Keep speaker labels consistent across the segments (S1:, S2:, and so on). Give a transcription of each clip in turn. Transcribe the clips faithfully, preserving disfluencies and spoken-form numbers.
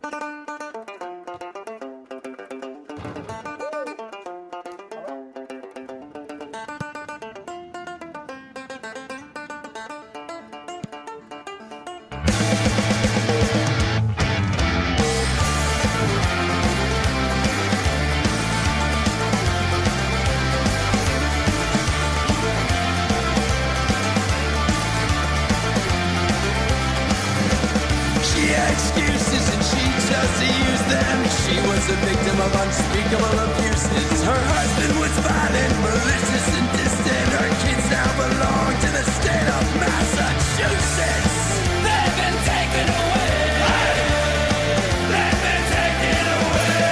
S1: Excuses and she chose to use them. She was a victim of unspeakable abuses. Her husband was violent, malicious and distant. Her kids now belong to the state of Massachusetts. They've been taken away. They've been taken away.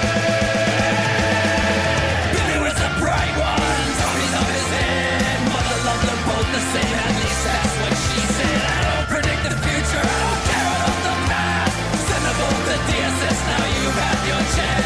S1: Billy was a bright one, Tony's on his head. Mother loved them both the same, at least that's what she said. I don't predict the future, I don't care about the past. Send the vote to D S S, now you've had your chance.